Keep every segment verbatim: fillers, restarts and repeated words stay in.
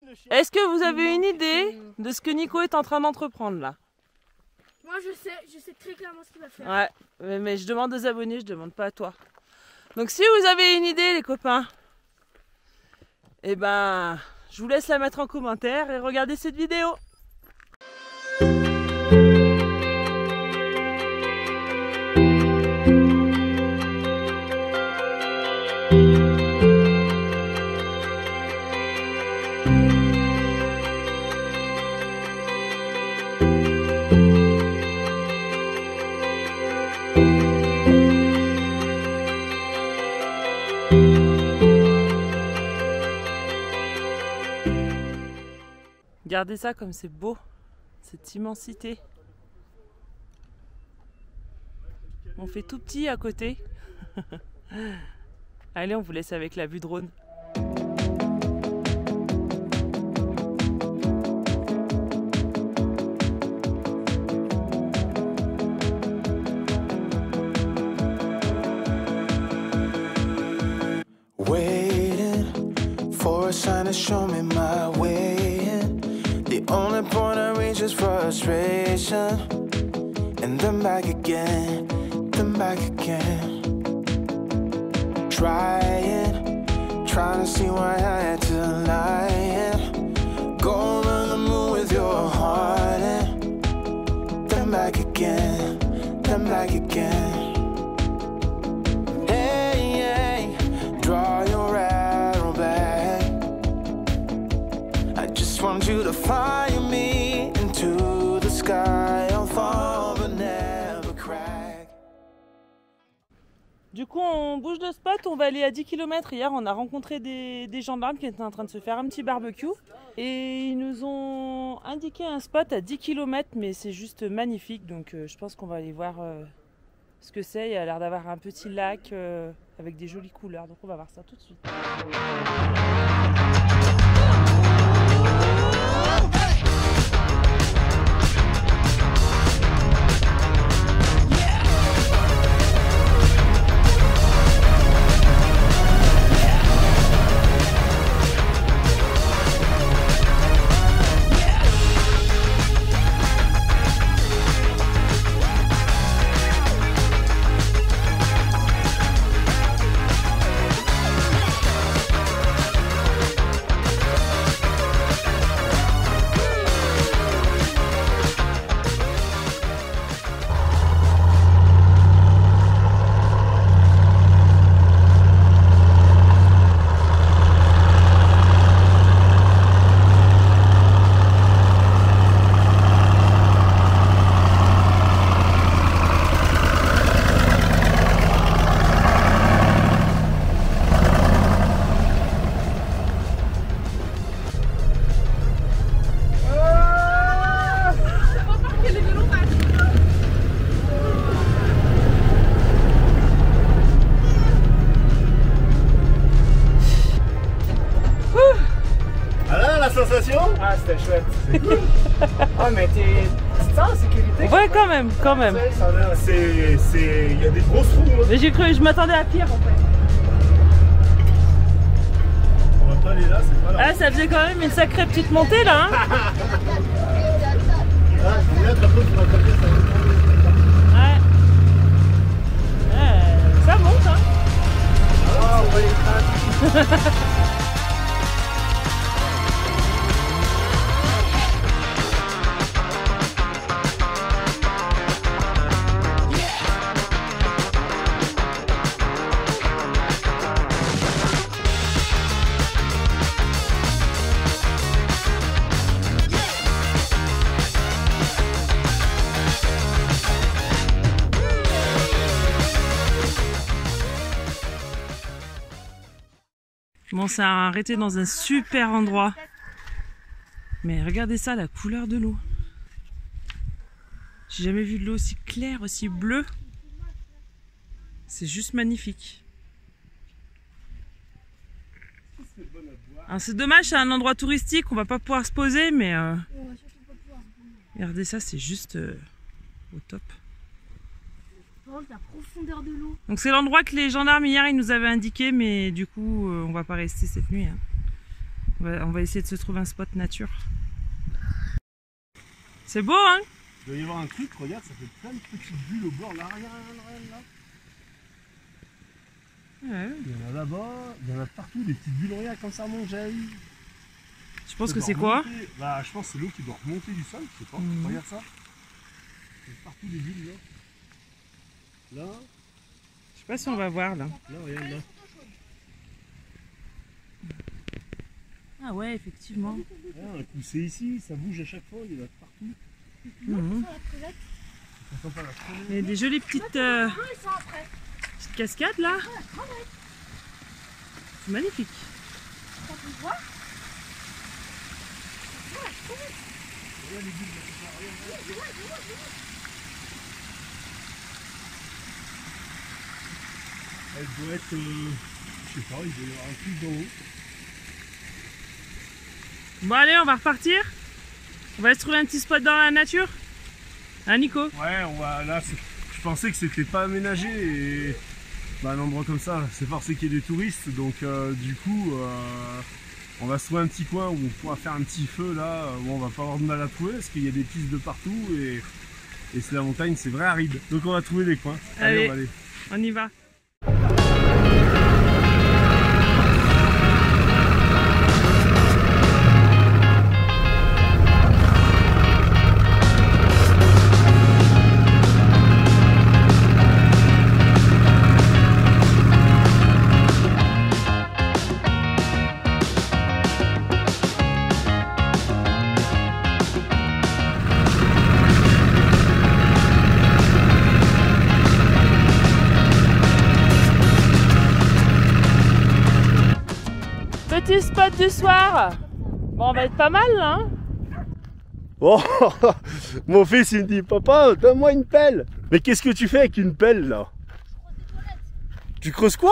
Est-ce que vous avez une idée de ce que Nico est en train d'entreprendre là? Moi je sais, je sais très clairement ce qu'il va faire. Ouais, mais, mais je demande aux abonnés, je demande pas à toi. Donc si vous avez une idée les copains, eh ben je vous laisse la mettre en commentaire et regardez cette vidéo. Regardez ça comme c'est beau, cette immensité. On fait tout petit à côté. Allez, on vous laisse avec la vue drone. Waiting for a sign to show me my way. The only point I reach is frustration. And then back again, then back again. Trying, trying to see why I had to lie. Go on the moon with your heart and then back again, then back again. Hey, hey, draw your arrow back. I just want you to fly me into the sky. I'll fall but never crack. Du coup on bouge de spot, on va aller à dix kilomètres. Hier on a rencontré des, des gendarmes qui étaient en train de se faire un petit barbecue. Et ils nous ont indiqué un spot à dix kilomètres, mais c'est juste magnifique. Donc euh, je pense qu'on va aller voir euh, ce que c'est. Il a l'air d'avoir un petit lac euh, avec des jolies couleurs. Donc on va voir ça tout de suite. Ah, c'était chouette. C'est cool. Ah, mais t'es. Tu te sens en sécurité? Ouais, quand même, quand même. C'est. C'est. Il y a des grosses roues. Hein. Mais j'ai cru, je m'attendais à pire en fait. On va pas aller là, c'est pas là. Ah, ça faisait quand même une sacrée petite montée là. Hein. Ah, c'est bien, après, tu vas taper, ça va. Ouais. Ouais. Ça monte, hein. Ah, on va les craquer. Bon, ça a arrêté dans un super endroit. Mais regardez ça, la couleur de l'eau. J'ai jamais vu de l'eau aussi claire, aussi bleue. C'est juste magnifique. C'est dommage, c'est un endroit touristique, on va pas pouvoir se poser, mais euh, regardez ça, c'est juste euh, au top. La profondeur de l'eau. Donc c'est l'endroit que les gendarmes hier ils nous avaient indiqué, mais du coup euh, on va pas rester cette nuit. Hein. On va, on va essayer de se trouver un spot nature. C'est beau, hein? Il doit y avoir un truc, regarde, ça fait plein de petites bulles au bord, là, regarde, regarde, là. Ouais. Il y en a là-bas, il y en a partout, des petites bulles, regarde, quand ça remonte, j'aille. Je pense que c'est quoi? Bah, je pense que c'est l'eau qui doit remonter du sol, je sais pas, mmh. Regarde ça. Il y a partout des bulles, là. Là. Je sais pas si on va voir, là. Là, regarde, là. Ah ouais, effectivement. Ah, un coup c'est ici, ça bouge à chaque fois, il y en a partout. Mmh. Il y a des jolies petites, euh, petites cascades là. C'est magnifique. Elle doit être, euh, je sais pas, il doit y avoir un truc dans l'eau. Bon allez, on va repartir. On va se trouver un petit spot dans la nature. Hein Nico? Ouais, on va là, je pensais que c'était pas aménagé et bah, un endroit comme ça, c'est forcé qu'il y ait des touristes, donc euh, du coup euh, on va se trouver un petit coin où on pourra faire un petit feu là, où on va pas avoir de mal à trouver parce qu'il y a des pistes de partout et, et c'est la montagne, c'est vrai aride. Donc on va trouver des coins. Allez, allez, on va aller. On y va. Petit spot du soir. Bon, on va être pas mal là. Hein. Oh, mon fils il me dit, papa, donne-moi une pelle. Mais qu'est-ce que tu fais avec une pelle là? Tu creuses quoi?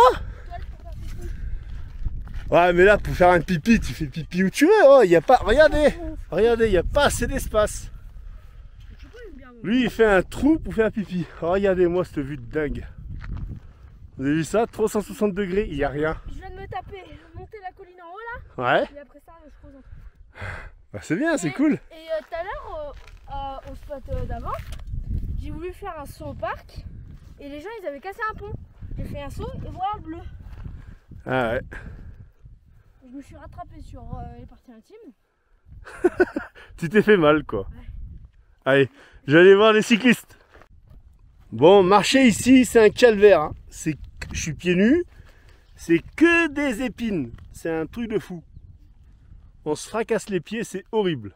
Ouais, mais là pour faire un pipi, tu fais pipi où tu veux. Oh, y a pas, regardez, regardez, il n'y a pas assez d'espace. Lui il fait un trou pour faire pipi. Oh, regardez-moi cette vue de dingue. Vous avez vu ça? trois cent soixante degrés, il n'y a rien. Je viens de me taper, monter la colline en haut là. Ouais. Et après ça, je creuse un peu. Bah, c'est bien, c'est Et- cool. Et euh, tout à l'heure, euh, euh, au spot euh, d'avant, j'ai voulu faire un saut au parc et les gens ils avaient cassé un pont. J'ai fait un saut et voilà le bleu. Ah ouais. Je me suis rattrapé sur euh, les parties intimes. Tu t'es fait mal quoi. Allez, je vais aller voir les cyclistes. Bon, marcher ici, c'est un calvaire. Hein. C'est, je suis pieds nus. C'est que des épines. C'est un truc de fou. On se fracasse les pieds, c'est horrible.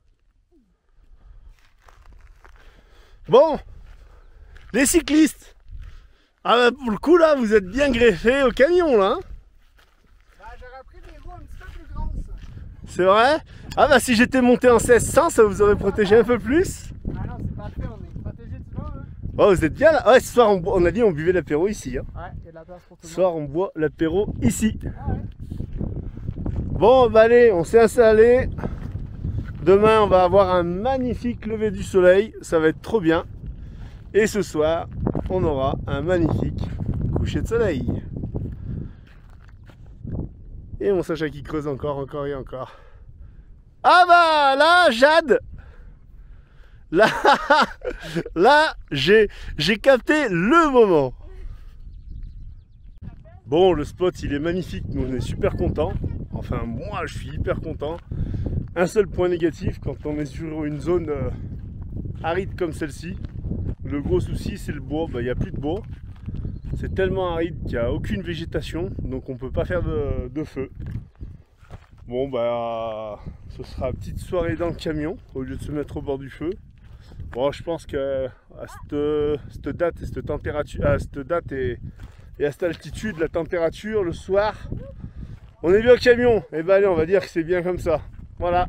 Bon, les cyclistes. Ah bah pour le coup là, vous êtes bien greffés au camion là. Hein. Bah, j'aurais pris des roues un petit peu plus grandes. Ça. C'est vrai? Ah bah si j'étais monté en seize cents, ça vous aurait protégé un peu plus. Ah non, c'est pas fait, on est protégé du vent. Hein. Oh, vous êtes bien là? Ouais, ce soir on, on a dit on buvait l'apéro ici. Hein. Ouais, il y a de la place pour tout Ce le soir on boit l'apéro ici. Ah ouais. Bon bah allez, on s'est installé. Demain on va avoir un magnifique lever du soleil, ça va être trop bien. Et ce soir, on aura un magnifique coucher de soleil. Et mon Sacha qui creuse encore, encore et encore. Ah bah là, Jade. Là, là, j'ai j'ai capté le moment. Bon, le spot il est magnifique, nous on est super contents. Enfin moi je suis hyper content. Un seul point négatif quand on est sur une zone euh, aride comme celle-ci. Le gros souci c'est le bois, bah, il n'y a plus de bois. C'est tellement aride qu'il n'y a aucune végétation, donc on ne peut pas faire de, de feu. Bon bah ce sera une petite soirée dans le camion au lieu de se mettre au bord du feu. Bon, je pense que à cette, cette date et cette température, à cette date et, et à cette altitude, la température le soir, on est bien au camion. Et ben allez, on va dire que c'est bien comme ça. Voilà.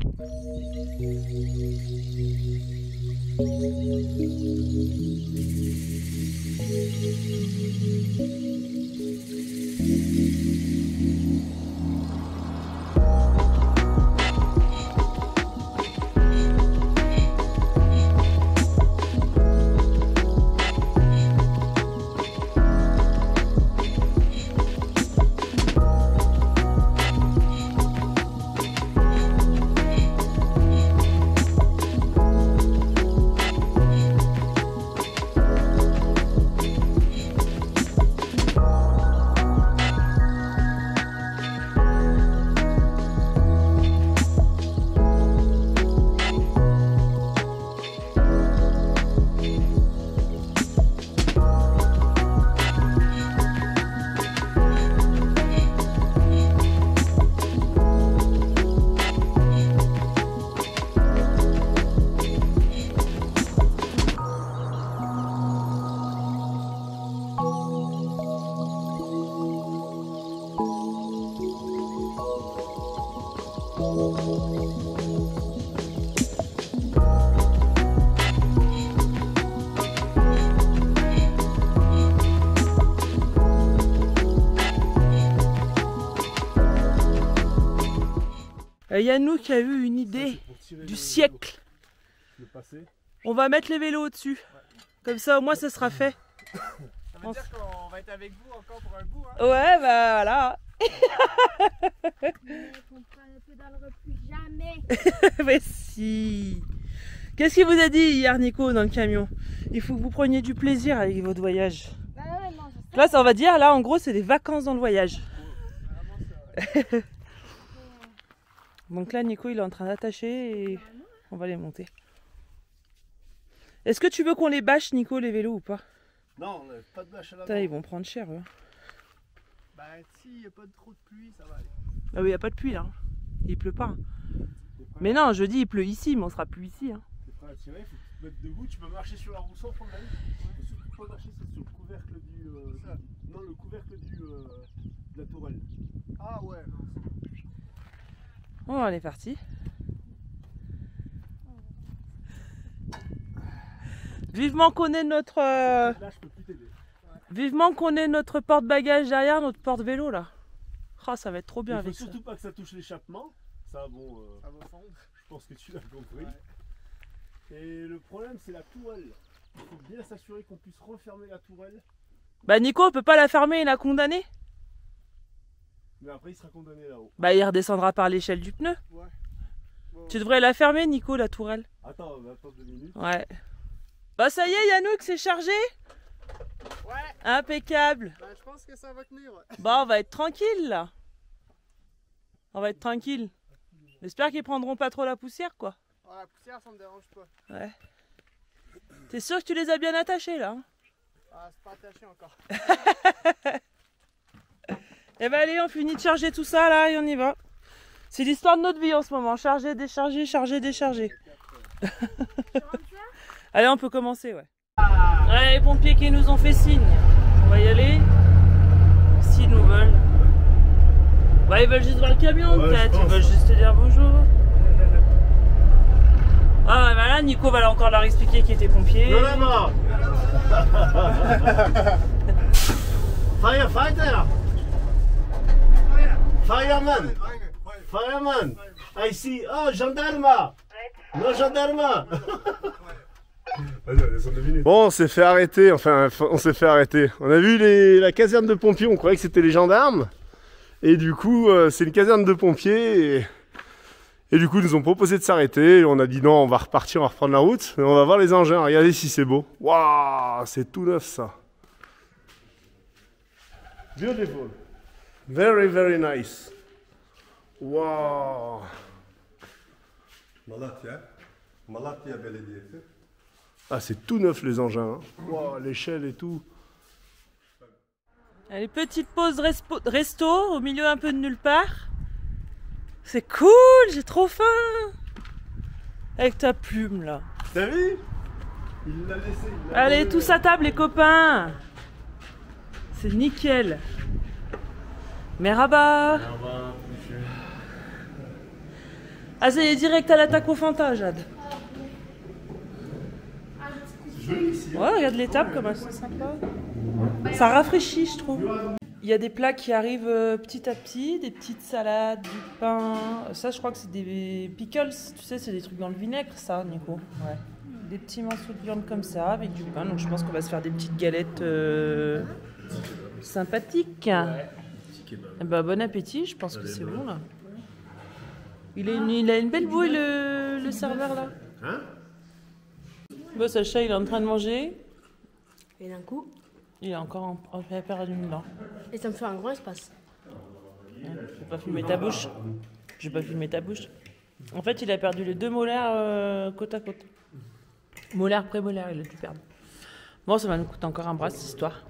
Euh, Yannouk a eu une idée du siècle. Le passé. On va mettre les vélos au-dessus. Comme ça, au moins, ça sera fait. Ça veut dire qu'on va être avec vous encore pour un bout, hein? Ouais, bah voilà. Mais on ne pédalera plus jamais. Mais si. Qu'est-ce qu'il vous a dit hier, Nico, dans le camion? Il faut que vous preniez du plaisir avec votre voyage. Bah ouais, non, je sais. Là, ça on va dire, là, en gros, c'est des vacances dans le voyage. Donc là, Nico, il est en train d'attacher et on va les monter. Est-ce que tu veux qu'on les bâche, Nico, les vélos ou pas? Non, on n'a pas de bâche à la Putain, ils vont prendre cher, eux. Bah si, il n'y a pas de trop de pluie, ça va aller. Ah oui, il n'y a pas de pluie, là. Il pleut pas. Mais non, je dis, il pleut ici, mais on sera plus ici. Hein. T'es prêt à tirer, il faut que tu te mettes debout, tu peux marcher sur la roue sans problème. Le seul qu'il faut marcher, c'est sur le couvercle du... Euh, non, le couvercle du, euh, de la tourelle. Ah ouais, non. Bon, on est parti. Vivement qu'on ait notre... euh, Là, je peux plus t'aider. Vivement qu'on ait notre porte-bagages derrière, notre porte-vélo, là. Oh, ça va être trop bien Il faut avec ça. surtout pas que ça touche l'échappement. Ça, bon, euh, Ça va fondre. je pense que tu l'as compris. Ouais. Et le problème, c'est la tourelle. Il faut bien s'assurer qu'on puisse refermer la tourelle. Bah Nico, on peut pas la fermer, il a condamné. Mais après, il sera condamné là-haut. Bah il redescendra par l'échelle du pneu. Ouais. Bon, Tu devrais la fermer, Nico, la tourelle. Attends, on va attendre deux minutes. Ouais. Bah ça y est, Yannouk, c'est chargé. Ouais, Impeccable. bah, je pense que ça va tenir, ouais. Bah on va être tranquille, là. On va être tranquille. J'espère qu'ils prendront pas trop la poussière, quoi. Ah, la poussière, ça me dérange pas. Ouais. T'es sûr que tu les as bien attachés, là? Hein? Ah, c'est pas attaché encore. Eh ben allez, on finit de charger tout ça, là, et on y va. C'est l'histoire de notre vie en ce moment. Charger, décharger, charger, décharger. Allez, on peut commencer, ouais. Ouais, les pompiers qui nous ont fait signe. On va y aller. S'ils nous veulent. Ouais, ils veulent juste voir le camion, Ouais, peut-être. je Ils pense. veulent juste te dire bonjour. Ah ouais, bah là, Nico va encore leur expliquer qu'il était pompier. Yolama! Firefighter! Fireman! Fireman! I see. Oh, gendarme! Non, gendarme! Bon, on s'est fait arrêter, enfin, on s'est fait arrêter. On a vu les, la caserne de pompiers, on croyait que c'était les gendarmes. Et du coup, euh, c'est une caserne de pompiers. Et, et du coup, ils nous ont proposé de s'arrêter. On a dit non, on va repartir, on va reprendre la route. Mais on va voir les engins, regardez si c'est beau. Waouh, c'est tout neuf ça. Beautiful. Very, very nice. Waouh. Malatya, Malatya Belediyesi. Ah, c'est tout neuf les engins. Hein. Wow, l'échelle et tout. Allez, petite pause respo- resto au milieu un peu de nulle part. C'est cool, j'ai trop faim. Avec ta plume là. T'as vu? Il l'a laissé. il l'a Allez, volé. tous à table les copains. C'est nickel. Merhaba. Ah, ça y est, direct à l'attaque au Fanta, Jade. Ouais, regarde les tables comme elles sont sympas. Ça rafraîchit, je trouve. Il y a des plats qui arrivent euh, petit à petit, des petites salades, du pain. Ça, je crois que c'est des pickles. Tu sais, c'est des trucs dans le vinaigre, ça, Nico. Ouais. Des petits morceaux de viande comme ça, avec du pain. Donc, je pense qu'on va se faire des petites galettes euh, sympathiques. Eh ben, bon appétit, je pense que c'est bon, là. Il a une, il a une belle bouille, le, le serveur, là. Hein? Bon, Sacha, il est en train de manger. Et d'un coup, Il est encore en, en perdu une dent. et ça me fait un grand espace. Je vais pas filmer ta bouche. Je vais pas filmer ta bouche. En fait, il a perdu les deux molaires euh, côte à côte. Molaire, prémolaire, il a dû perdre. Bon, ça va nous coûter encore un bras, cette histoire.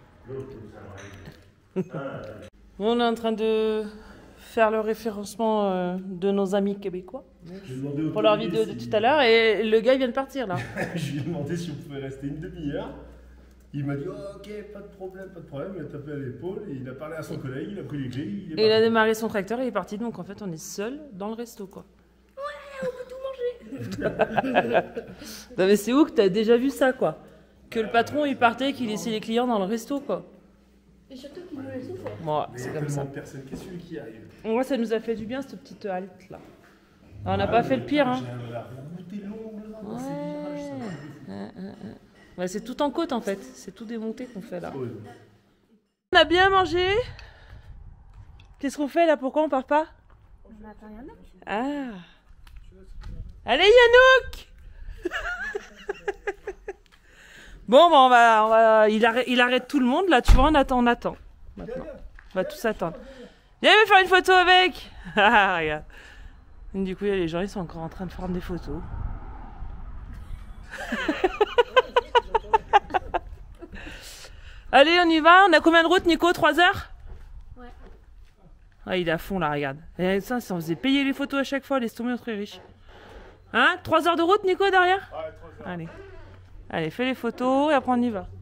Bon, on est en train de faire le référencement euh, de nos amis québécois J'ai demandé au pour leur policier vidéo de si- tout à l'heure et le gars il vient de partir là. Je lui ai demandé si on pouvait rester une demi-heure. Il m'a dit oh, ok, pas de problème, pas de problème. Il a tapé à l'épaule et il a parlé à son collègue, il a pris les clés, il est Et il a parti. démarré son tracteur et il est parti, donc en fait on est seul dans le resto quoi. Ouais, on peut tout manger. Non mais c'est où que t'as déjà vu ça quoi? Que le patron il partait et qu'il laissait les clients dans le resto quoi. Et surtout qu'ils nous laissent tout faire. Bon, Mais il y c'est a comme ça. tellement de personnes qui suivent qui arrivent. Moi, ça nous a fait du bien cette petite halte là. On n'a pas fait le pire, hein. La route est longue là, dans Ouais. ces virages, ça me fait Ouais, ouais, ouais. Ouais, c'est tout en côte en fait. C'est tout démonté qu'on fait là. fou. On a bien mangé. Qu'est-ce qu'on fait là? Pourquoi on part pas? On attend Yannick. Ah. Allez Yannouk. Bon, bah, on va, on va, il arrête, il arrête tout le monde là. Tu vois, on attend, on attend. Maintenant, on va tous attendre. Viens me faire une photo avec. Ah, regarde. Du coup, les gens ils sont encore en train de prendre des photos. Allez, on y va. On a combien de route, Nico? trois heures? Ouais. Ah, il est à fond là, regarde. Et ça, ça on faisait payer les photos à chaque fois, laisse tomber, on serait riche. Hein? trois heures de route, Nico, derrière? Ouais, trois heures. Allez. Allez, fais les photos et après on y va.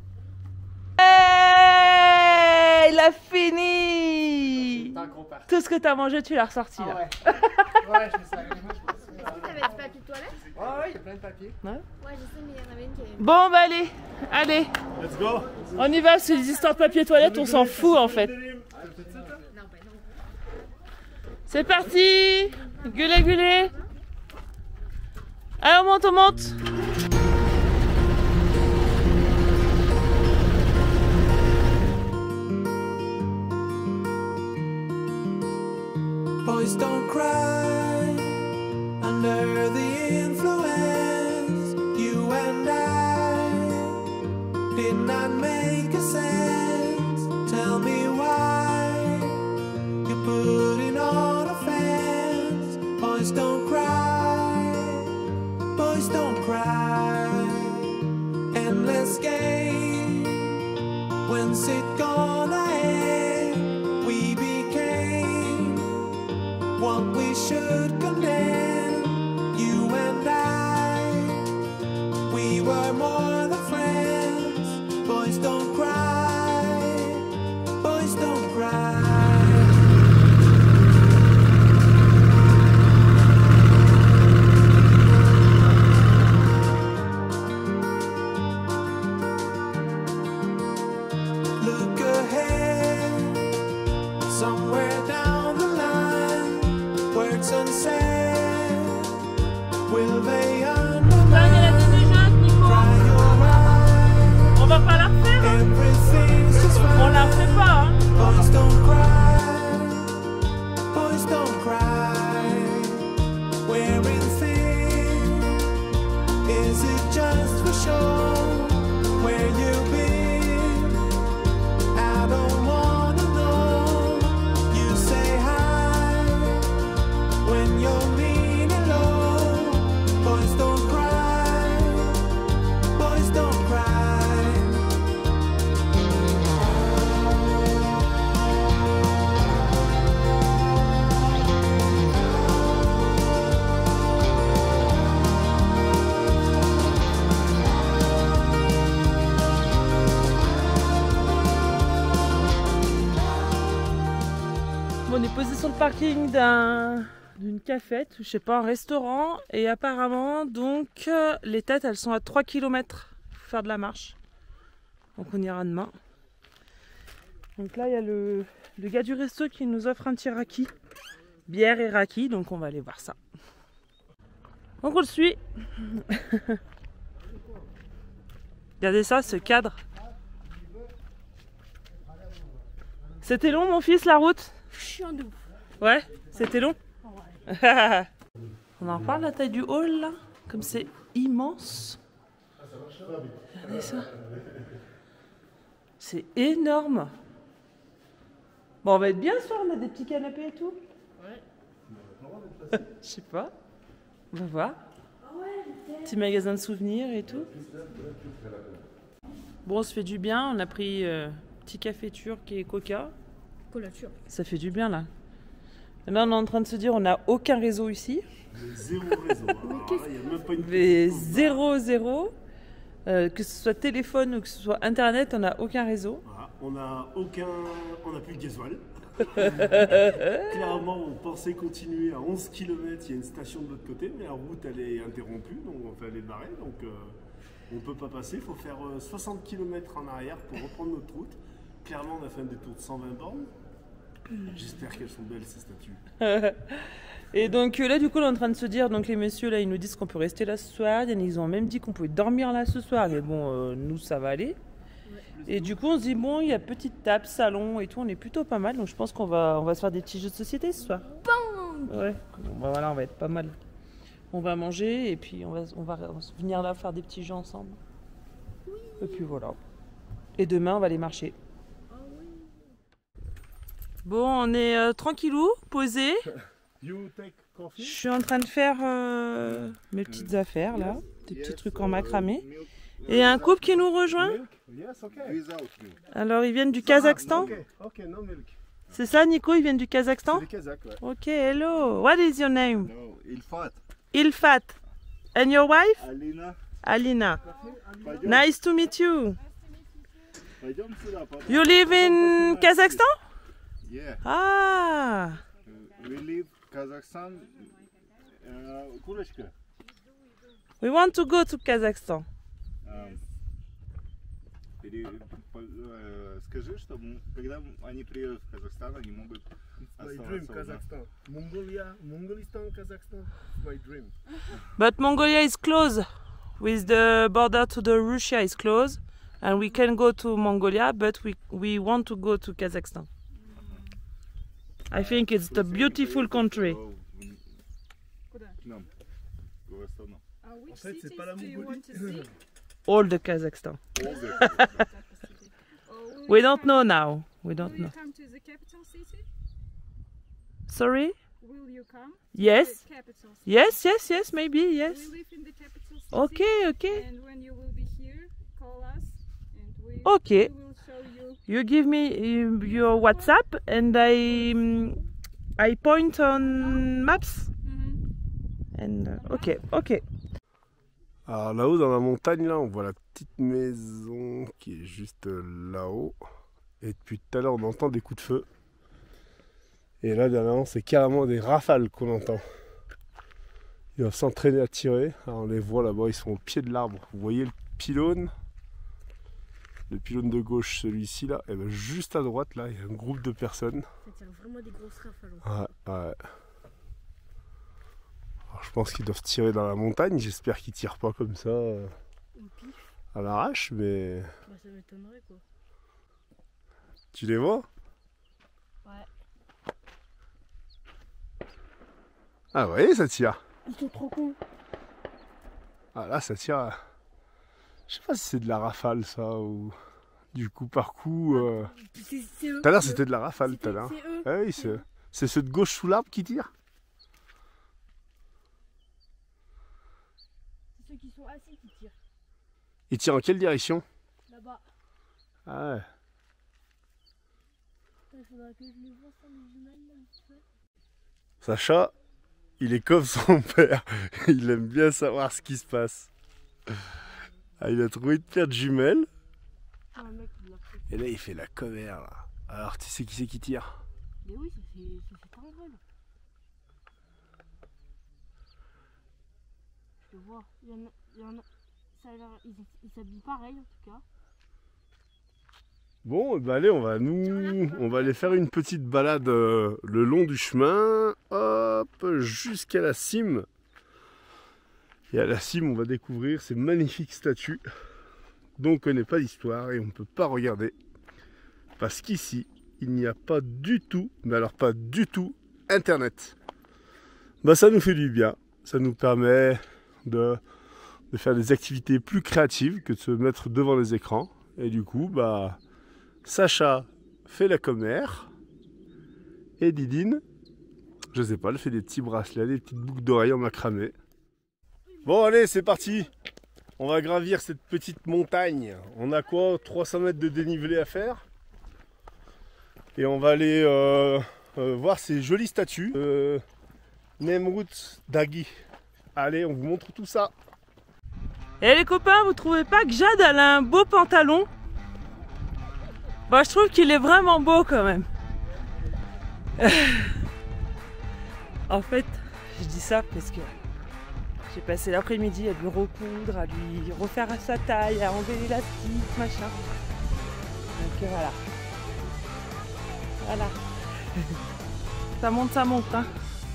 Hey, il a fini! Tout ce que t'as mangé, tu l'as ressorti là. Ouais, ouais, je me suis arrivé, moi, je me suis Est-ce que t'avais du papier de toilette? Ouais, ouais, il y a plein de papiers. Ouais, je sais, mais il y en avait une qui avait. Bon, bah allez, allez, Let's go. on y va, c'est les histoires de papier toilette, on s'en fout en fait. Non, bah non. C'est parti! Gueulez, gueulez! Allez, on monte, on monte! Boys don't cry under the influence. You and I did not make a sense. Tell me why you're putting on a fence. Boys don't cry, boys don't cry. Endless game, when's it gonna end? We became what we should condemn. You and I, we were more than friends. Boys don't cry, boys don't cry. Look ahead, somewhere down the line, words unsaid, will they undermine? Cry your eyes, On va pas la refaire, hein. everything's just On la fine. refait pas, hein. Boys don't cry, boys don't cry. Wearing thin, is it just for show? Where you been? I don't wanna know. You say hi when you're leaning low. Boys don't cry, boys don't cry. Bon, on est posé sur le parking d'un d'une cafette, je sais pas, un restaurant, et apparemment donc euh, les têtes elles sont à trois kilomètres pour faire de la marche. Donc on ira demain. Donc là il y a le, le gars du resto qui nous offre un petit raki, bière et raki, donc on va aller voir ça. Donc on le suit. Regardez ça, ce cadre. C'était long mon fils la route? Chiant de ouf. Ouais, c'était long. On en reparle la taille du hall là, comme c'est immense. Regardez ça. C'est énorme. Bon, on va être bien ce soir, on a des petits canapés et tout. Ouais. Je sais pas. On va voir. Petit magasin de souvenirs et tout. Bon, on se fait du bien. On a pris euh, petit café turc et coca. Collature. Ça fait du bien là. Et là, on est en train de se dire, on n'a aucun réseau ici. Zéro réseau. Alors là, il y a même pas une Mais zéro, zéro. Euh, que ce soit téléphone ou que ce soit internet, on n'a aucun réseau. Voilà, on n'a aucun, on n'a plus de gasoil. Clairement, on pensait continuer à onze kilomètres, il y a une station de l'autre côté, mais la route elle est interrompue, donc on fait aller barrer, donc euh, on ne peut pas passer, il faut faire euh, soixante kilomètres en arrière pour reprendre notre route. clairement, on a fait un détour de cent vingt bornes. J'espère qu'elles sont belles ces statues. Et donc là, du coup, on est en train de se dire, donc les messieurs là, ils nous disent qu'on peut rester là ce soir. Ils ont même dit qu'on pouvait dormir là ce soir, mais bon, euh, nous ça va aller. Et du coup, on se dit bon, il y a petite table, salon et tout, on est plutôt pas mal. Donc je pense qu'on va, on va se faire des petits jeux de société ce soir. Bon. Ouais. Bon, bah, voilà, on va être pas mal. On va manger et puis on va, on va venir là faire des petits jeux ensemble. Oui. Et puis voilà. Et demain, on va aller marcher. Ah oui. Bon, on est euh, tranquillou, posé. You take Je coffee? suis en train de faire euh, mes petites affaires là, des petits trucs en macramé. Et un couple qui nous rejoint. Milk? Yes, okay. Without milk. Alors ils viennent du Kazakhstan. Ok, ok, no milk. C'est ça, Nico, ils viennent du C'est Kazakhstan. des Kazakhs, ouais. Ok, hello. What is your name? No, Ilfat. Ilfat. And your wife? Alina. Alina. Пойдем, Nice to meet you. пойдем сюда, папа. You live in Kazakhstan? Yeah. Ah. We live Kazakhstan. Uh, Курочка. We want to go to Kazakhstan. Um, пере- по- э, Скажи, что м- когда они приедут в Казахстан, они могут My dream, оставаться у нас. Kazakhstan. Mongolia, Mongolistan, Kazakhstan. My dream. But Mongolia is close. With the border to the Russia is closed. And we can go to Mongolia, but we, we want to go to Kazakhstan. I think it's a beautiful country. Нам. В основном. Uh, which En fait, c'est cities pas la do you Mongolie. want to see? All the Kazakhstan. All the- Or will We you don't come- know now. We don't Will you know. come to the capital city? Sorry? Will you come? Yes? The capital city. Yes, yes, yes, maybe, yes. We live in the capital city. Okay, okay. And when you will be here, call us and we, Okay. we will show you. You give me uh, your WhatsApp and I um, I point on maps. Mhm. And uh, okay, okay. Alors là-haut dans la montagne, là, on voit la petite maison qui est juste là-haut. Et depuis tout à l'heure, on entend des coups de feu. Et là, dernièrement, c'est carrément des rafales qu'on entend. Ils doivent s'entraîner à tirer. Alors on les voit là-bas, ils sont au pied de l'arbre. Vous voyez le pylône? Le pylône de gauche, celui-ci là. Et bien juste à droite, là, il y a un groupe de personnes. Ça tire vraiment des grosses rafales. Ouais, ouais. Alors, je pense qu'ils doivent tirer dans la montagne. J'espère qu'ils tirent pas comme ça euh, Au pif, à l'arrache, mais bah, ça m'étonnerait quoi. tu les vois? Ouais. Ah ouais, ça tire. Ils sont trop cons. Ah là, ça tire. Je sais pas si c'est de la rafale ça ou du coup par coup. euh. C'est c'est eux. Tout à l'heure, c'était de la rafale tout à C'était- l'heure. C'est eux. Ah oui, c'est c'est ceux de gauche sous l'arbre qui tirent. C'est ceux qui sont assis qui tirent. Ils tirent en quelle direction? Là-bas. Ah ouais. Il faudra que je les vois sans les jumelles là. tu sais. Sacha, il est comme son père. Il aime bien savoir ce qui se passe. Ah, il a trouvé une paire de jumelles. Ah, un mec, il l'a pris. Et là, il fait la commère là. Alors, tu sais qui c'est qui tire? Mais oui, ça fait, ça fait pas un vol. Je le vois. Il y en a, il y en a, ça a l'air, ils ils s'habillent pareil en tout cas. Bon, bah allez, on va nous, on va aller faire une petite balade euh, le long du chemin, hop, jusqu'à la cime. Et à la cime, on va découvrir ces magnifiques statues dont on ne connaît pas l'histoire et on ne peut pas regarder. Parce qu'ici, il n'y a pas du tout, mais alors pas du tout, Internet. Bah ça nous fait du bien, ça nous permet de, de faire des activités plus créatives que de se mettre devant les écrans. Et du coup, bah... Sacha fait la commère et Didine, je sais pas, elle fait des petits bracelets, des petites boucles d'oreilles en macramé. Bon allez, c'est parti. On va gravir cette petite montagne. On a quoi, trois cents mètres de dénivelé à faire. Et on va aller euh, euh, voir ces jolies statues. Euh, Nemrut Dagi. Allez, on vous montre tout ça. Et les copains, vous trouvez pas que Jade elle a un beau pantalon? Bah je trouve qu'il est vraiment beau quand même. En fait, je dis ça parce que j'ai passé l'après-midi à lui recoudre, à lui refaire à sa taille, à enlever l'élastique, machin. Donc voilà. Voilà. Ça monte, ça monte. Hein.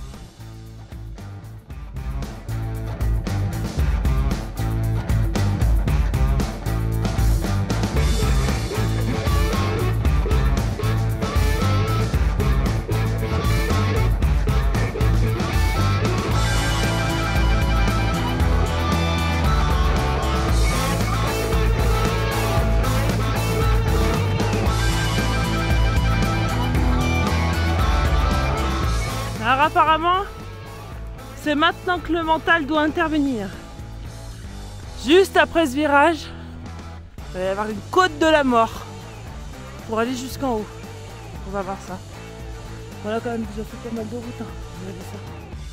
Alors apparemment, c'est maintenant que le mental doit intervenir. Juste après ce virage, il va y avoir une côte de la mort pour aller jusqu'en haut. On va voir ça. Voilà, quand même déjà fait pas mal de route. Hein. Regardez ça.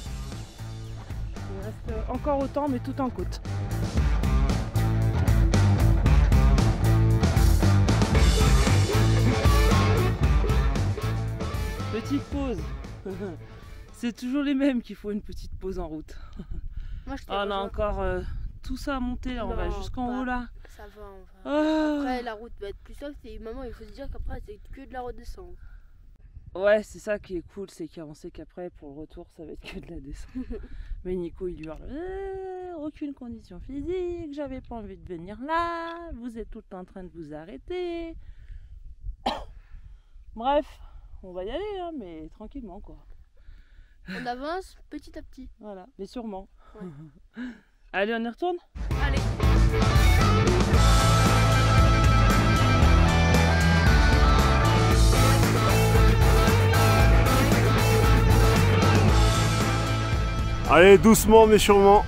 Il reste encore autant, mais tout en côte. Petite pause. C'est toujours les mêmes qu'il faut une petite pause en route. Moi, je oh, on a encore euh, tout ça à monter, là. On va jusqu'en haut là. Ça va, on va. Oh. Après la route va être plus soft et maman il faut se dire qu'après c'est que de la redescente. Ouais, c'est ça qui est cool, c'est qu'on sait qu'après pour le retour ça va être que de la descente. Mais Nico il hurle eh, aucune condition physique, j'avais pas envie de venir là, vous êtes tout le temps en train de vous arrêter. Bref, on va y aller hein, mais tranquillement quoi. On avance petit à petit. Voilà, mais sûrement. Ouais. Allez, on y retourne? Allez. Allez, doucement mais sûrement.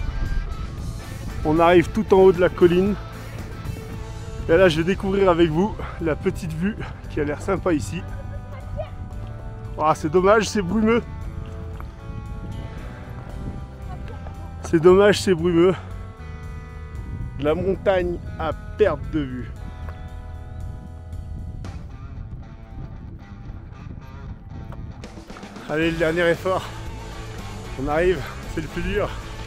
On arrive tout en haut de la colline. Et là, je vais découvrir avec vous la petite vue qui a l'air sympa ici. Oh, c'est dommage, c'est brumeux. C'est dommage, c'est brumeux. La montagne à perte de vue. Allez, le dernier effort. On arrive, c'est le plus dur.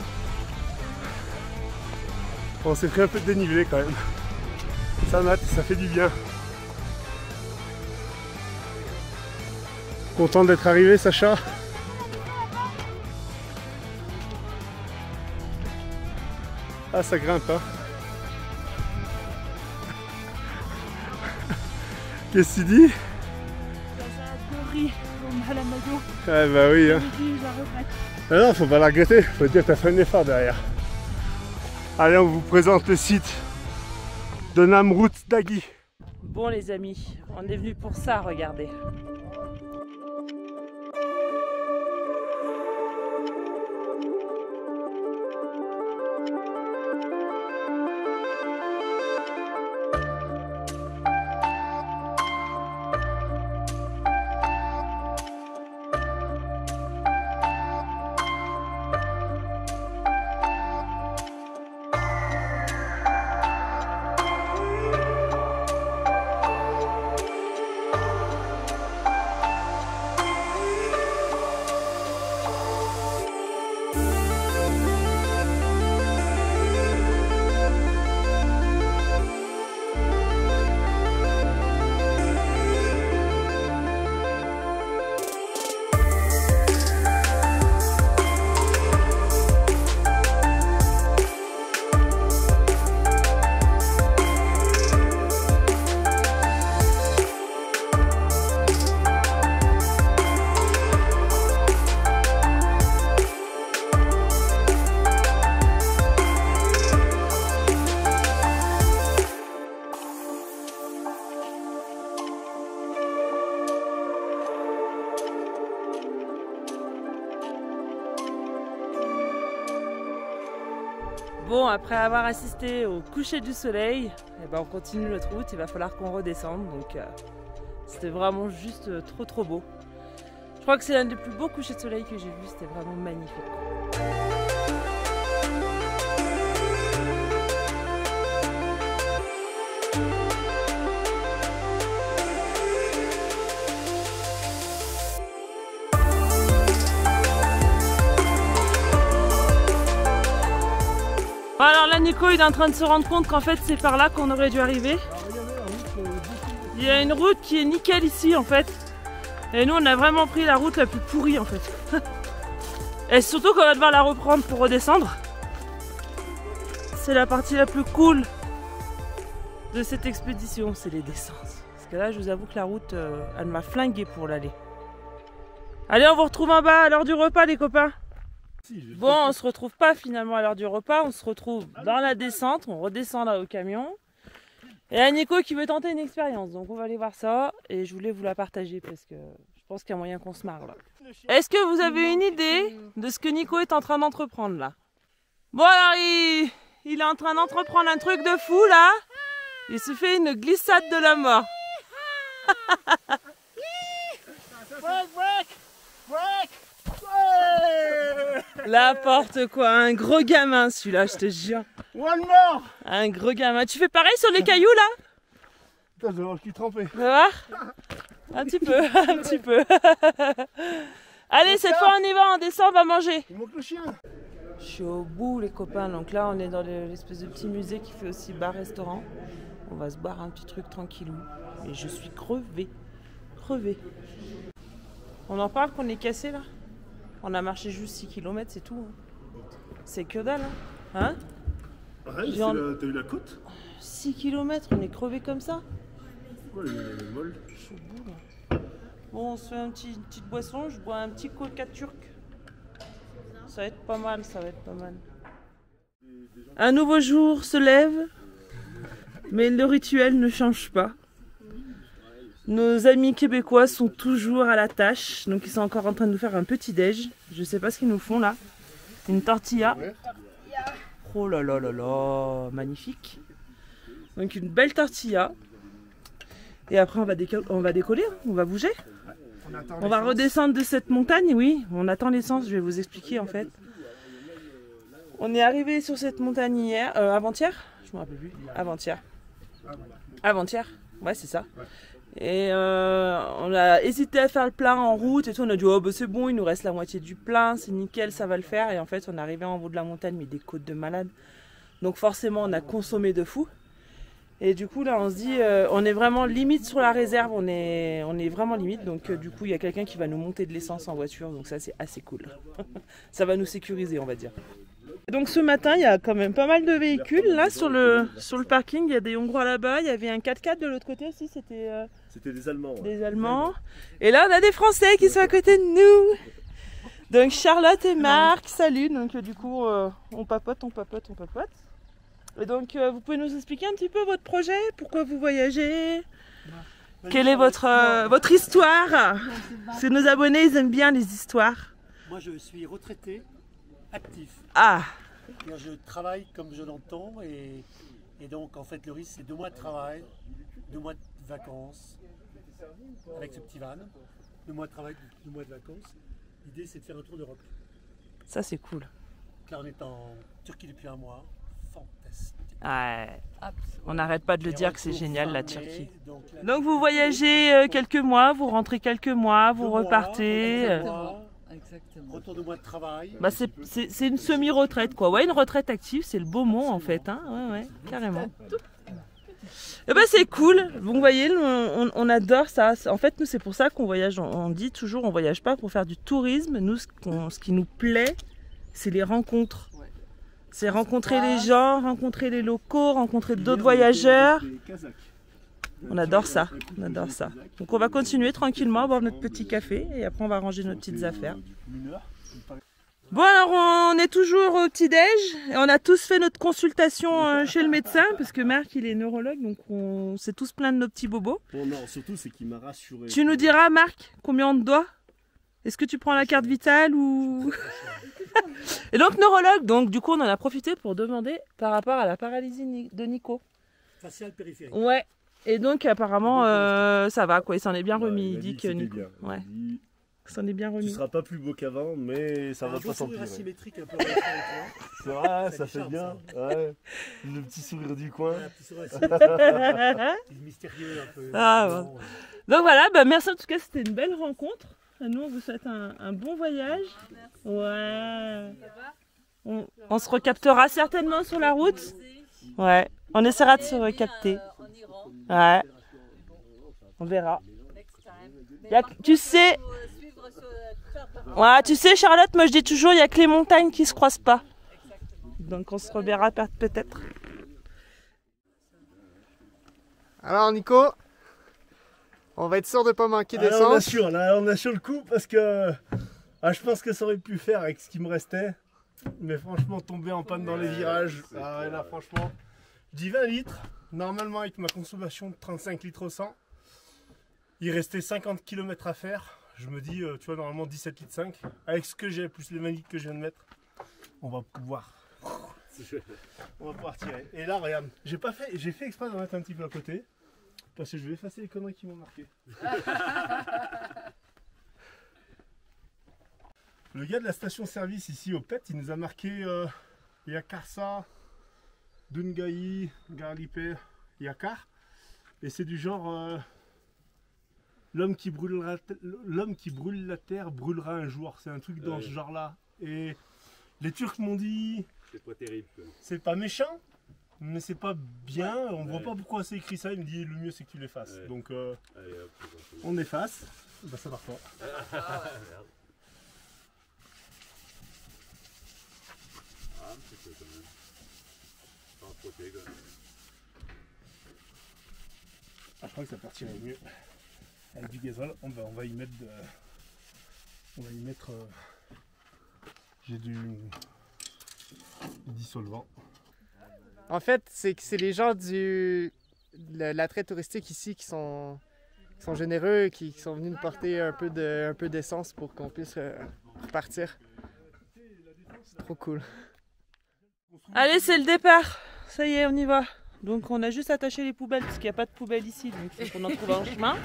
On s'est pris un peu de dénivelé quand même. Ça mate, ça fait du bien. Content d'être arrivé, Sacha? Ah, ça grimpe, hein. Qu'est-ce que tu dis? Ah bah oui, hein. Ah non, faut pas la regretter, faut dire que t'as fait un effort derrière. Allez, on vous présente le site de Namrout Dagui. Bon les amis, on est venu pour ça, regardez. Bon, après avoir assisté au coucher du soleil, eh ben on continue notre route, il va falloir qu'on redescende, donc euh, c'était vraiment juste euh, trop trop beau. Je crois que c'est l'un des plus beaux couchers de soleil que j'ai vu, c'était vraiment magnifique. Alors là Nico il est en train de se rendre compte qu'en fait c'est par là qu'on aurait dû arriver. Il y a une route qui est nickel ici en fait. Et nous on a vraiment pris la route la plus pourrie en fait. Et surtout qu'on va devoir la reprendre pour redescendre. C'est la partie la plus cool de cette expédition, c'est les descentes. Parce que là je vous avoue que la route euh, elle m'a flingué pour l'aller. Allez, on vous retrouve en bas à l'heure du repas les copains. Bon, on se retrouve pas finalement à l'heure du repas, on se retrouve dans la descente, on redescend là au camion. Et il y a Nico qui veut tenter une expérience, donc on va aller voir ça et je voulais vous la partager parce que je pense qu'il y a moyen qu'on se marre là. Est-ce que vous avez une idée de ce que Nico est en train d'entreprendre là? Bon alors il... il est en train d'entreprendre un truc de fou là. Il se fait une glissade de la mort. Break, break, break. N'importe quoi, un gros gamin celui-là, je te jure. One more. Un gros gamin. Tu fais pareil sur les cailloux là? Putain, je vais avoir le cul trempé. Tu vas voir? Un petit peu, un petit peu. Allez, cette fois on y va, on descend, on va manger. Il manque le chien. Je suis au bout les copains, donc là on est dans l'espèce de petit musée qui fait aussi bar-restaurant. On va se boire un petit truc tranquillou. Et je suis crevée, crevée. On en parle qu'on est cassé là? On a marché juste six kilomètres, c'est tout. Hein. C'est que dalle. Hein, hein Ouais, en... t'as eu la côte? six kilomètres, on est crevé comme ça? Ouais, elle est molle. Je suis au bout là. Bon, on se fait un petit, une petite boisson, je bois un petit coca turc. Ça va être pas mal, ça va être pas mal. Un nouveau jour se lève, mais le rituel ne change pas. Nos amis québécois sont toujours à la tâche, donc ils sont encore en train de nous faire un petit déj. Je sais pas ce qu'ils nous font là. Une tortilla. Oh là là là là, magnifique. Donc une belle tortilla. Et après on va, on va décoller, on va bouger. On, on va redescendre de cette montagne, oui. On attend l'essence, je vais vous expliquer en fait. On est arrivé sur cette montagne hier, euh, avant-hier. Je me rappelle plus. Avant-hier. Avant-hier. Ouais, c'est ça. Et euh, on a hésité à faire le plein en route et tout, on a dit oh bah c'est bon, il nous reste la moitié du plein, c'est nickel, ça va le faire. Et en fait on est arrivé en haut de la montagne, mais des côtes de malade. Donc forcément on a consommé de fou. Et du coup là on se dit, euh, on est vraiment limite sur la réserve, on est, on est vraiment limite. Donc euh, du coup il y a quelqu'un qui va nous monter de l'essence en voiture, donc ça c'est assez cool. Ça va nous sécuriser on va dire. Donc ce matin il y a quand même pas mal de véhicules là sur le, sur le parking, il y a des Hongrois là-bas, il y avait un quatre quatre de l'autre côté aussi, c'était euh, c'était des Allemands. Ouais. Des Allemands. Et là on a des Français qui sont à côté de nous. Donc Charlotte et Marc, salut. Donc euh, du coup euh, on papote, on papote, on papote. Et donc euh, vous pouvez nous expliquer un petit peu votre projet, pourquoi vous voyagez, bah, quelle est votre, euh, votre histoire? Parce que nos abonnés ils aiment bien les histoires. Moi je suis retraité. Actif. Ah. Je travaille comme je l'entends et, et donc en fait le risque c'est deux mois de travail, deux mois de vacances avec ce petit van, deux mois de travail, deux mois de vacances. L'idée c'est de faire un tour d'Europe. Ça c'est cool. Là on est en Turquie depuis un mois, fantastique. Ouais. On n'arrête pas de le dire que c'est génial la Turquie. Donc, la... donc vous voyagez euh, quelques mois, vous rentrez quelques mois, vous deux repartez. Mois, Exactement. Retour de mois de travail. Bah c'est une semi-retraite quoi. Ouais, une retraite active, c'est le beau mot en fait. Hein ouais, ouais, carrément. Et bah c'est cool. Vous voyez, on, on adore ça. En fait, nous c'est pour ça qu'on voyage. On, on dit toujours, on voyage pas pour faire du tourisme. Nous, ce, qu ce qui nous plaît, c'est les rencontres. C'est rencontrer les gens, rencontrer les locaux, rencontrer d'autres voyageurs. On adore ça, on adore ça. Donc on va continuer tranquillement à boire notre petit café et après on va ranger nos petites affaires. Bon alors on est toujours au petit-déj et on a tous fait notre consultation chez le médecin parce que Marc il est neurologue donc on s'est tous plaints de nos petits bobos. Bon non, surtout c'est qu'il m'a rassuré. Tu nous diras Marc combien on te doit? Est-ce que tu prends la carte vitale ou... Et donc neurologue, donc du coup on en a profité pour demander par rapport à la paralysie de Nico. Faciale périphérique. Ouais. Et donc apparemment euh, ça va quoi, il s'en est bien remis, ouais, il, il dit, dit que Nico. Bien. Ouais. Il s'en est bien remis. Tu seras pas plus beau qu'avant, mais ça un va pas s'empirer. Un asymétrique un peu. C'est vrai, ça, ça fait bien. Ça. Ouais. Le petit sourire du coin. Ouais, un petit sourire asymétrique. Mystérieux un peu. Ah, bon. Ouais. Donc voilà, bah, merci en tout cas, c'était une belle rencontre. Nous on vous souhaite un, un bon voyage. Ouais. On, on se recaptera certainement sur la route. Ouais. On essaiera de se recapter. Ouais. On verra. Y a, tu sais, ouais, tu sais Charlotte, moi je dis toujours, il n'y a que les montagnes qui se croisent pas. Donc on se reverra peut-être. Alors Nico, on va être sûr de pas manquer d'essence. On assure, là on assure le coup parce que ah, je pense que ça aurait pu faire avec ce qui me restait. Mais franchement tomber en panne dans les virages, ah, ouais, là franchement, je dis vingt litres. Normalement avec ma consommation de trente-cinq litres au cent, il restait cinquante kilomètres à faire. Je me dis, tu vois, normalement dix-sept litres cinq. Avec ce que j'ai, plus les vingt litres que je viens de mettre, on va pouvoir... On va pouvoir tirer. Et là, regarde, j'ai pas fait, j'ai fait exprès d'en mettre un petit peu à côté. Parce que je vais effacer les conneries qui m'ont marqué. Le gars de la station-service ici au P E T, il nous a marqué euh, Yakarsa, Dungai, Garlipe, Yakar. Et c'est du genre euh, l'homme qui brûlera, l'homme qui brûle la terre brûlera un jour. C'est un truc dans ouais. ce genre-là. Et les Turcs m'ont dit. C'est pas terrible. C'est pas méchant, mais c'est pas bien. On ouais. voit pas pourquoi c'est écrit ça. Il me dit le mieux c'est que tu l'effaces. Ouais. Donc euh, allez, hop, on efface. Bah ça part pas. Ah, merde. Ah, un petit peu quand même. Pas frotter quand même. Ah, je crois que ça partirait mieux. Avec du gazole, on va, on va y mettre de... On va y mettre... Euh... J'ai du... dissolvant. En fait, c'est que c'est les gens du l'attrait touristique ici qui sont, qui sont généreux, qui, qui sont venus nous porter un peu de un peu d'essence pour qu'on puisse euh, repartir. C'est trop cool. Allez, c'est le départ. Ça y est, on y va. Donc on a juste attaché les poubelles parce qu'il n'y a pas de poubelle ici, donc il faut qu'on en trouve un chemin.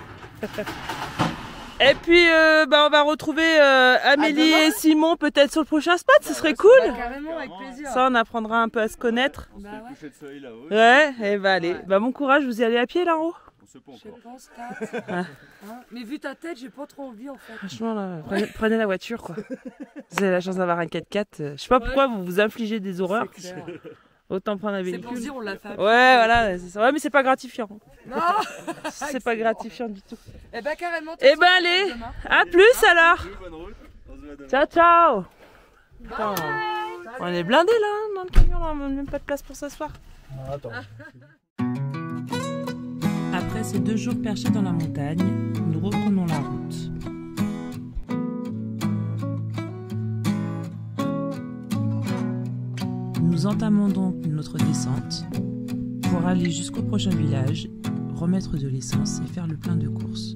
Et puis euh, bah, on va retrouver euh, Amélie et Simon peut-être sur le prochain spot, ce serait cool. Bah, carrément, avec plaisir. Ça on apprendra un peu à se connaître. On se fait le coucher de soleil là-haut. Ouais, et bah allez, ouais. Bah bon courage, vous y allez à pied là en haut? On sait pas encore. Je pense quatre. Hein, mais vu ta tête, j'ai pas trop envie en fait. Franchement là, prenez, prenez la voiture quoi. Vous avez la chance d'avoir un quatre quatre. Je sais pas ouais. pourquoi vous vous infligez des horreurs. Autant prendre un véhicule. C'est pour dire on l'a fait. Ouais, voilà, c'est ça. Ouais, mais c'est pas gratifiant. Non. C'est pas gratifiant du tout. Eh ben carrément. Eh ben allez, à plus alors. Ciao, ciao. Attends, on est blindés là, dans le camion, là, on n'a même pas de place pour s'asseoir. Ah, attends. Après ces deux jours perchés dans la montagne, nous reprenons la route. Nous entamons donc notre descente pour aller jusqu'au prochain village, remettre de l'essence et faire le plein de courses.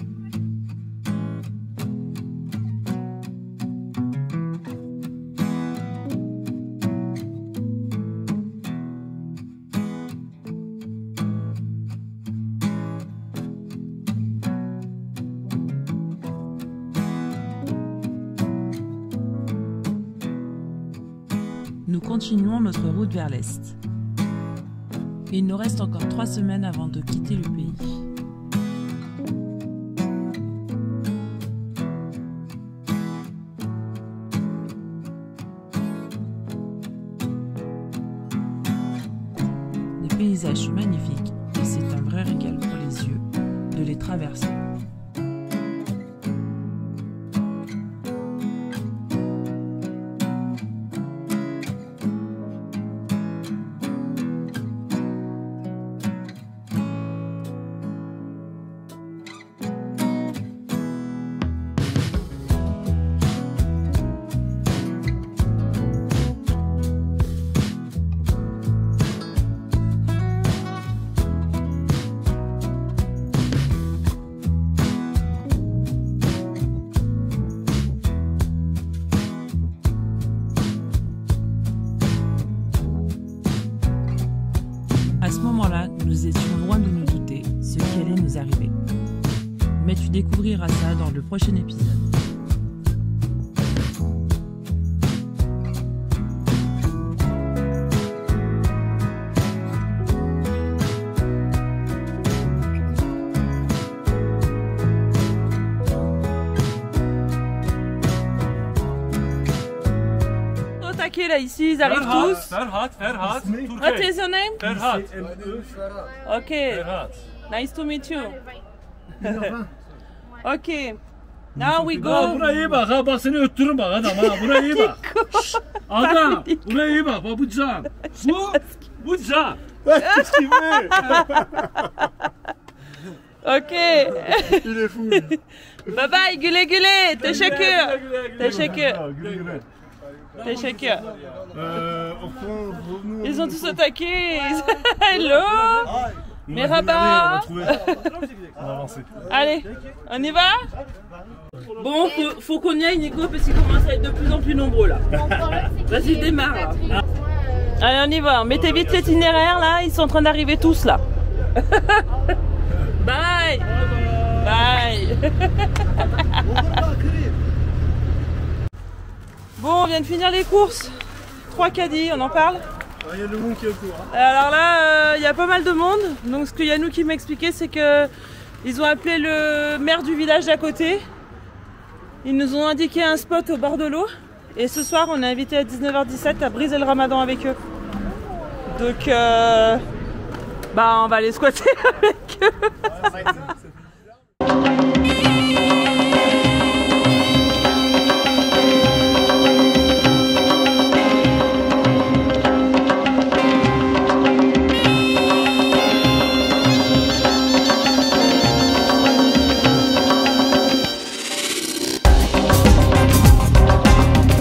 Nous continuons notre route vers l'est. Il nous reste encore trois semaines avant de quitter le pays. Les paysages sont magnifiques et c'est un vrai régal pour les yeux de les traverser. À ce moment-là, nous étions loin de nous douter ce qui allait nous arriver. Mais tu découvriras ça dans le prochain épisode. Là ici ils arrivent Ferhat, tous. Ferhat, Ferhat, What is your name? Ferhat. Okay. Ferhat. Nice to meet you. Okay. Now we Ha, go. buraya iyi bak ha, bak seni öttürürüm bak adam ha, buraya iyi bak. Şşş, adam, buraya iyi bak, bak bu can. Bu, bu can. Qu'est-ce qu'il fait? Ok. Il est fou. Bye bye, güle güle. Teşekkür. Teşekkür. Güle güle. Teşekkür. Euh, enfin, revenons. Ils ont tous attaqué. Hello. Merhaba. On va avancer. Allez, on y va? Bon, faut, faut qu'on y aille, Nico, parce qu'ils commencent à être de plus en plus nombreux là. Vas-y, démarre là. Allez, on y va. Mettez vite l'itinéraire là, ils sont en train d'arriver tous là. Bye. Bye. Bon, on vient de finir les courses. Trois caddies, on en parle? Il y a le monde qui est autour. Hein. Alors là, il euh, y a pas mal de monde. Donc ce que Yannou qui m'expliquait, c'est que ils ont appelé le maire du village d'à côté. Ils nous ont indiqué un spot au bord de l'eau. Et ce soir, on est invité à dix-neuf heures dix-sept à briser le ramadan avec eux. Donc, euh, bah, on va aller squatter avec eux.